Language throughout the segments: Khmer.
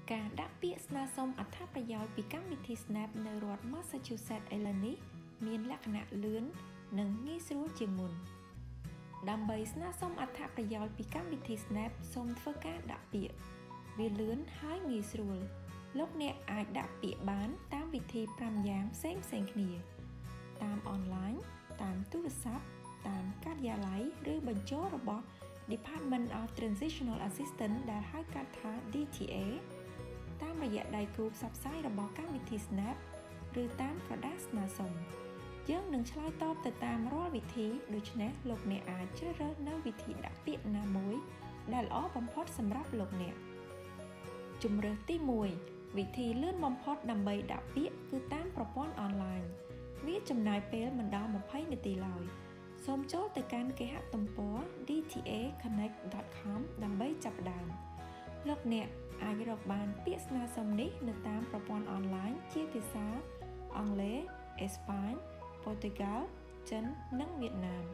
ការដាក់ពាក្យស្នើសុំអត្ថប្រយោជន៍ពីកម្មវិធី Snap នៅរដ្ឋ Massachusetts ឥឡូវនេះមានលក្ខណៈលឿននិងងាយស្រួលជាងមុនដើម្បីស្នើសុំអត្ថប្រយោជន៍ពីកម្មវិធី Snap សូមធ្វើការដាក់ពាក្យវាលឿនហើយងាយស្រួលលោកអ្នកអាចដាក់ពាក្យបានតាមវិធី5យ៉ាងផ្សេងៗគ្នាតាមអនឡាញតាមទូរស័ព្ទតាមការិយាល័យឬបញ្ចូលរបស់ Department of Transitional Assistance ដែលហៅកាត់ថា DTA តាមរយៈដៃគូផ្សព្វផ្សាយរបស់កម្មវិធី Snap ឬតាមក្រដាសស្នើសុំយើងនឹងឆ្លើយតបទៅតាមរាល់វិធីដូច្នេះលោកអ្នកអាចជ្រើសរើសនៅវិធីដាក់ពាក្យណាមួយដែលល្អបំផុតសម្រាប់លោកអ្នកជម្រើសទី1វិធីលឿនបំផុតដើម្បីដាក់ពាក្យគឺតាមប្រព័ន្ធអនឡាញវាចំណាយពេលមិនដល់20នាទីឡើយសូមចូលទៅកាន់គេហទំព័រ dtaconnect.com ដើម្បីចាប់ផ្ដើមលោកអ្នកអាចរកបានពាក្យស្នើសុំនេះនៅតាមប្រព័ន្ធអនឡាញជាភាសាអង់គ្លេស អេស្ប៉ាញ ប៉ូទុយហ្គាល់ ចិន និងវៀតណាម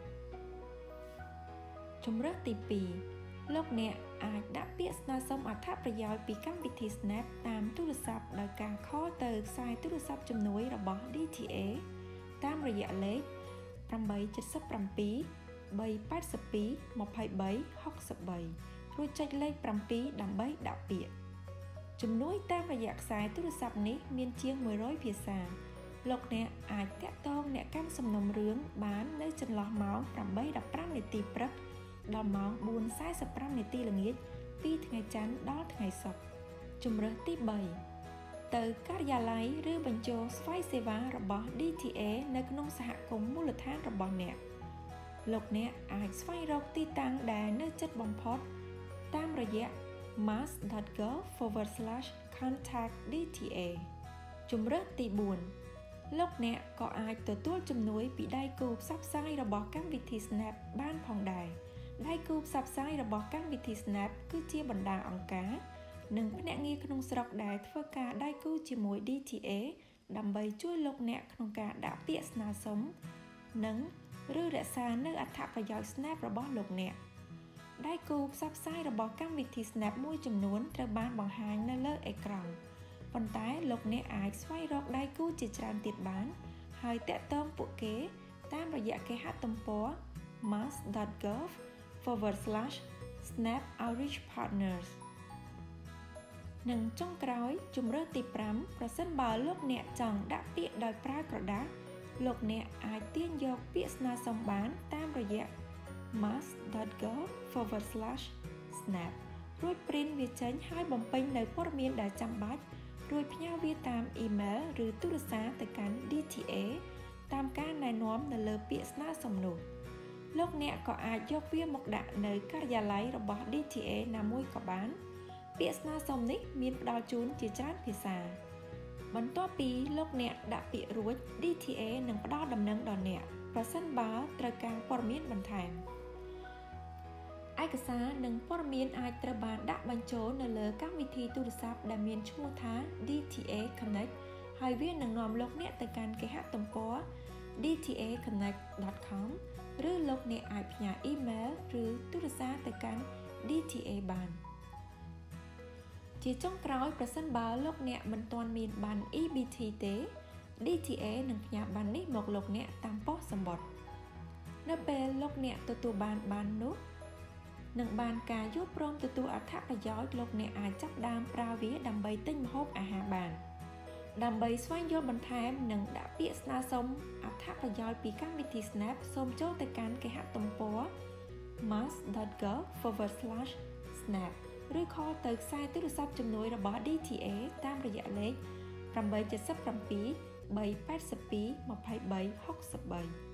ជម្រើសទី2លោកអ្នកអាចដាក់ពាក្យស្នើសុំអត្ថប្រយោជន៍ពីកម្មវិធី Snap តាមទូរស័ព្ទដោយការខលទៅខ្សែទូរស័ព្ទជំនួយរបស់ DTA តាមរយៈលេខ877 382 23 63រួចចុចលេខ7ដើម្បីដាក់ពាក្យជំនួយតាមរយៈខ្សែទូរស័ព្ទនេះមានជាង100ភាសាលោកអ្នកអាចតាក់ទងអ្នកកាន់សំណុំរឿងបាននៅចន្លោះម៉ោង 8:15 នាទីព្រឹកដល់ម៉ោង 4:45 នាទីល្ងាចពីថ្ងៃច័ន្ទដល់ថ្ងៃសុក្រជម្រើសទី3ទៅការិយាល័យឬបញ្ចូលស្វ័យសេវារបស់ DTA នៅក្នុងសហគមន៍មូលដ្ឋានរបស់អ្នកលោកអ្នកអាចស្វែងរកទីតាំងដែលនៅជិតបំផុតតាមរយៈ mass.gov/contact DTA ជម្រើសទី4លោកអ្នកក៏អាចទទួលជំនួយពីដៃគូផ្សព្វផ្សាយរបស់កម្មវិធី Snap បានផងដែរដៃគូផ្សព្វផ្សាយរបស់កម្មវិធី Snap គឺជាបណ្ដាអង្គការនិងភ្នាក់ងារក្នុងស្រុកដែលធ្វើការដៃគូជាមួយ DTA ដើម្បីជួយលោកអ្នកក្នុងការដាក់ពាក្យស្នើសុំនិងឬរក្សានៅអត្ថប្រយោជន៍ Snap របស់លោកអ្នកដៃគូផ្សព្វផ្សាយរបស់កម្មវិធី Snap មួយចំនួនត្រូវបានបង្ហាញនៅលើអេក្រង់ប៉ុន្តែលោកអ្នកអាចស្វែងរកដៃគូជាច្រើនទៀតបានហើយតាក់ទងពួកគេតាមរយៈគេហទំព័រ mass.gov/snap outreach partners និងចុងក្រោយជម្រើសទី5ប្រសិនបើលោកអ្នកចង់ដាក់ពាក្យដោយប្រើក្រដាសលោកអ្នកអាចទាញយកពាក្យស្នើសុំបានតាមរយៈ mass.gov/snap រួចព្រីនវាចេញហើយបំពេញនៅព័ត៌មានដែលចាំបាច់រួចផ្ញើវាតាមអ៊ីមែលឬទូរស័ព្ទទៅកាន់ DTA តាមការណែនាំនៅលើពាក្យស្នើសុំនោះលោកអ្នកក៏អាចយកវាមកដាក់នៅការិយាល័យរបស់ DTA ណាមួយក៏បានពាក្យស្នើសុំនេះមានផ្ដល់ជូនជាច្រើនភាសាបន្ទាប់ពីលោកអ្នកដាក់ពាក្យរួច DTA នឹងផ្ដល់ដំណឹងដល់អ្នកប្រសិនបើត្រូវការព័ត៌មានបន្ថែមឯកសារនិងព័ត៌មានអាចត្រូវបានដាក់បញ្ចូលនៅលើកម្មវិធីទូរស័ព្ទដែលមានឈ្មោះថា DTA Connect ហើយវានឹងនាំលោកអ្នកទៅកាន់គេហទំព័រ dtaconnect.com ឬលោកអ្នកអាចផ្ញើអ៊ីមែលឬទូរស័ព្ទទៅកាន់ DTA បានជាចុងក្រោយប្រសិនបើលោកអ្នកមិនទាន់មានប័ណ្ណ EBT ទេ DTA នឹងផ្ញើប័ណ្ណនេះមកលោកអ្នកតាមប៉ុស្តិ៍សំបុត្រនៅពេលលោកអ្នកទទួលបានប័ណ្ណនោះនឹងបានការយល់ព្រមទទួលអត្ថប្រយោជន៍លោកអ្នកអាចចាប់ផ្ដើមប្រើវាដើម្បីទិញម្ហូបអាហារបានដើម្បីស្វែងយល់បន្ថែមនិងដាក់ពាក្យស្នើសុំអត្ថប្រយោជន៍ពីកម្មវិធី Snap សូមចូលទៅកាន់គេហទំព័រ mass.gov/snap ឬខលទៅខ្សែទូរស័ព្ទជំនួយរបស់ DTA តាមរយៈលេខ877 382 23 63